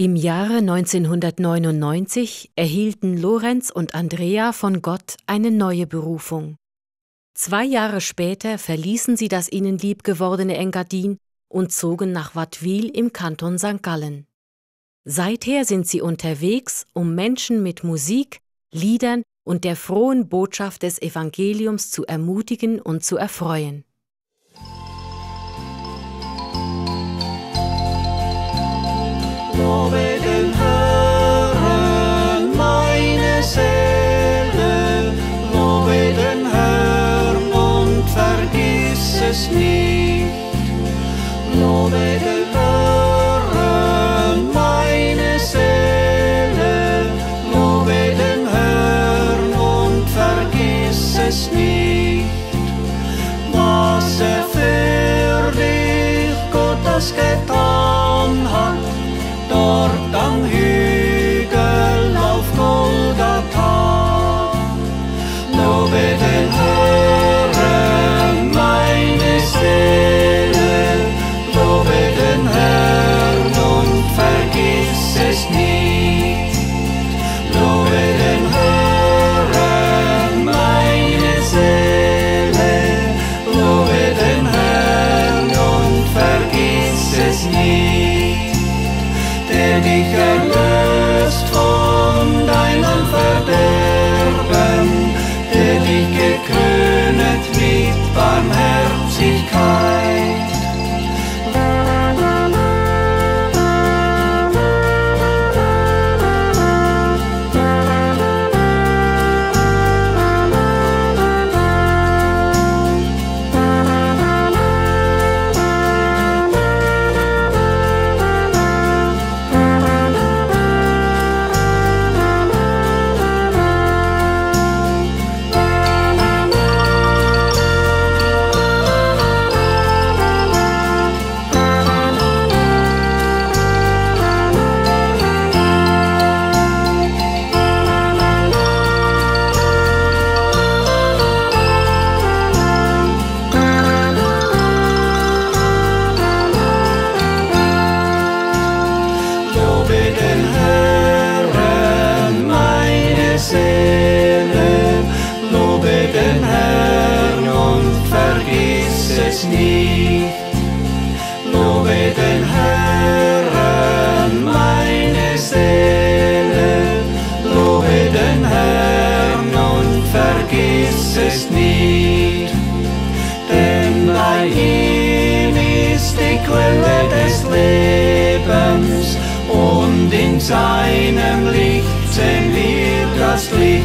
Im Jahre 1999 erhielten Lorenz und Andrea von Gott eine neue Berufung. 2 Jahre später verließen sie das ihnen liebgewordene Engadin und zogen nach Wattwil im Kanton St. Gallen. Seither sind sie unterwegs, um Menschen mit Musik, Liedern und der frohen Botschaft des Evangeliums zu ermutigen und zu erfreuen. Lobe den Herrn, meine Seele, lobe den Herrn und vergiss es nicht. Lobe den Herrn, meine Seele, lobe den Herrn und vergiss es nicht. Was für dich Gottes getan hat, dort am Hügel auf Golgatha. Lobe den Herrn, meine Seele, lobe den Herrn und vergiss es nicht. Lobe den Herrn, meine Seele, lobe den Herrn und vergiss es nicht. Der dich erlöst von deinem Verderben, der dich gekrönet mit Barmherzigkeit. Lobe den Herrn, meine Seele, lobe den Herrn und vergiss es nicht. Denn bei ihm ist die Quelle des Lebens und in seinem Licht sehen wir das Licht.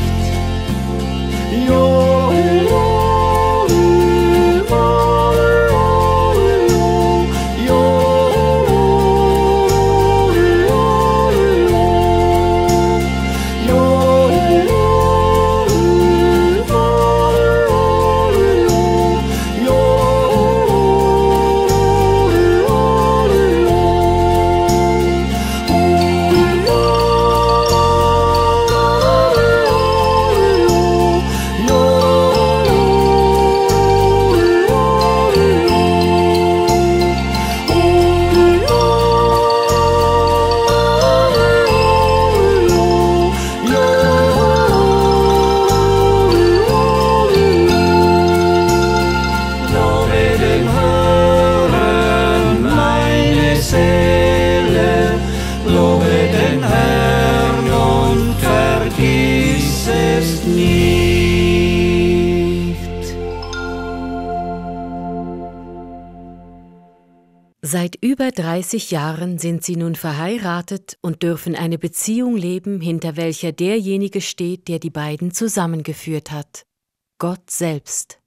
Seit über 30 Jahren sind sie nun verheiratet und dürfen eine Beziehung leben, hinter welcher derjenige steht, der die beiden zusammengeführt hat: Gott selbst.